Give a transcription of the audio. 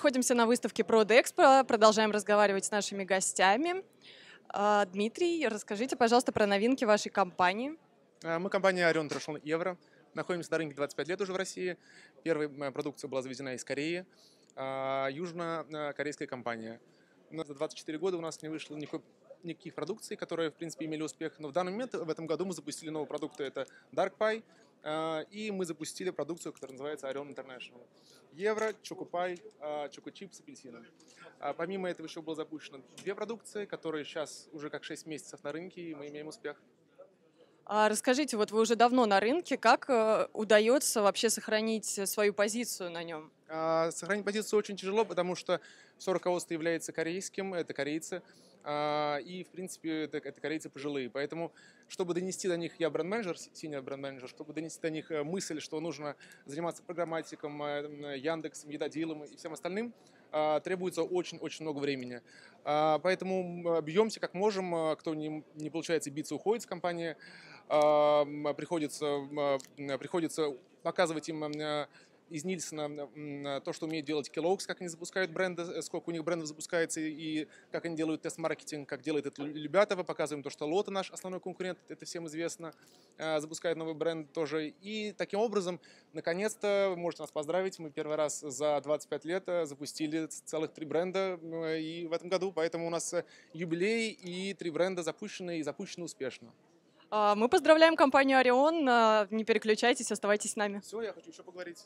Находимся на выставке ProdExpo, продолжаем разговаривать с нашими гостями. Дмитрий, расскажите, пожалуйста, про новинки вашей компании. Мы компания Orion International Евро. Находимся на рынке 25 лет уже в России. Первая продукция была завезена из Кореи. Южнокорейская компания. За 24 года у нас не вышло никаких продукций, которые, в принципе, имели успех. Но в данный момент, в этом году, мы запустили новые продукты. Это Dark Pie. И мы запустили продукцию, которая называется Orion International. Евро, Чокопай, Чокочип с апельсином. Помимо этого еще было запущено две продукции, которые сейчас уже как 6 месяцев на рынке, и мы имеем успех. Расскажите, вот вы уже давно на рынке, как удается вообще сохранить свою позицию на нем? Сохранить позицию очень тяжело, потому что все руководство является корейским, это корейцы, и, в принципе, это корейцы пожилые. Поэтому, чтобы донести до них, я бренд-менеджер, senior бренд-менеджер, чтобы донести до них мысль, что нужно заниматься программатиком, Яндексом, Едодилом и всем остальным, требуется очень-очень много времени. Поэтому бьемся как можем, кто не получается биться, уходит с компании. Приходится показывать им из Нильсона то, что умеет делать Kellogg's, как они запускают бренды, сколько у них брендов запускается, и как они делают тест-маркетинг, как делает это Любятово. Показываем то, что Лото, наш основной конкурент, это всем известно, запускает новый бренд тоже. И таким образом, наконец-то, вы можете нас поздравить, мы первый раз за 25 лет запустили целых 3 бренда и в этом году, поэтому у нас юбилей и 3 бренда запущены и запущены успешно. Мы поздравляем компанию Orion. Не переключайтесь, оставайтесь с нами. Все, я хочу еще поговорить.